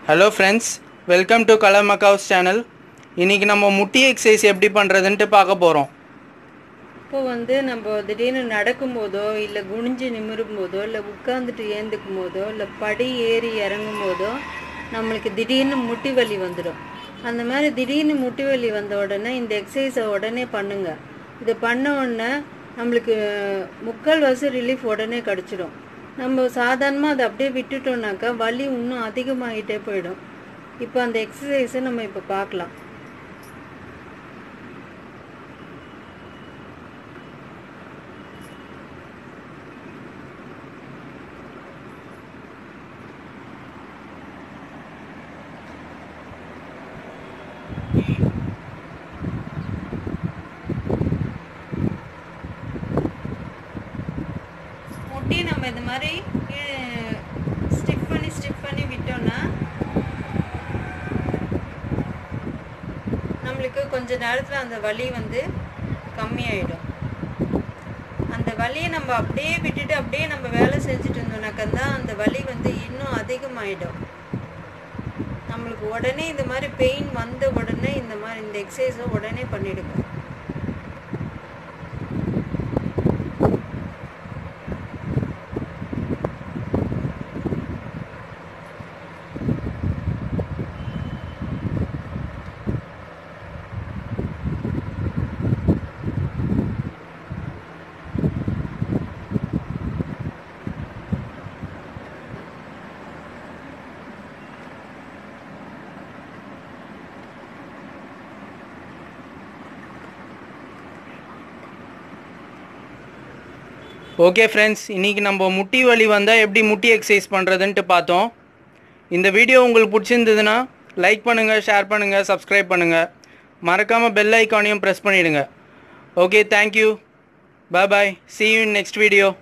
Hello friends, welcome to Color Macau's channel. இன்னைக்கு நம்ம முட்டி எக்சர்சைஸ் எப்படி பண்றதுன்னு பார்க்க போறோம். இப்போ நம்ம திடீர்னு நடக்கும்போதோ இல்ல குனிஞ்சு நிமிரும்போதோ இல்ல உட்கார்ந்துட்டு ஏந்துக்கும்போதோ இல்ல படி ஏறி இறங்கும்போதோ நமக்கு திடீர்னு முட்டி வலி வந்துடும். அந்த மாதிரி திடீர்னு முட்டி வலி வந்த உடனே இந்த எக்ஸசைஸை உடனே பண்ணுங்க. இது பண்ண உடனே நம்மளுக்கு முக்கால்வாசி ரிலீஃப் உடனே கிடச்சிடும். நம்ம சாதாரணமாக அதை அப்படியே விட்டுட்டோம்னாக்கா வலி இன்னும் அதிகமாகிட்டே போயிடும். இப்போ அந்த எக்ஸசைஸை நம்ம இப்போ பார்க்கலாம். முட்டி நம்ம இது மாதிரி ஸ்டிஃப் பண்ணி விட்டோம்னா நம்மளுக்கு கொஞ்ச நேரத்தில் அந்த வலி கம்மியாயிடும். அந்த வலியை நம்ம அப்படியே விட்டுட்டு அப்படியே நம்ம வேலை செஞ்சுட்டு இருந்தோம்னாக்கா தான் அந்த வலி இன்னும் அதிகமாயிடும். நம்மளுக்கு உடனே இந்த மாதிரி பெயின் வந்த உடனே இந்த எக்ஸசைஸை உடனே பண்ணிடுங்க. ஓகே ஃப்ரெண்ட்ஸ், இன்னைக்கு நம்ம முட்டி வலி வந்தால் எப்படி முட்டி எக்ஸசைஸ் பண்ணுறதுன்ட்டு பார்த்தோம். இந்த வீடியோ உங்களுக்கு பிடிச்சிருந்ததுன்னா லைக் பண்ணுங்கள், ஷேர் பண்ணுங்கள், சப்ஸ்கிரைப் பண்ணுங்கள். மறக்காமல் பெல் ஐக்கானையும் ப்ரெஸ் பண்ணிவிடுங்க. Okay, thank you. Bye. See you in next video.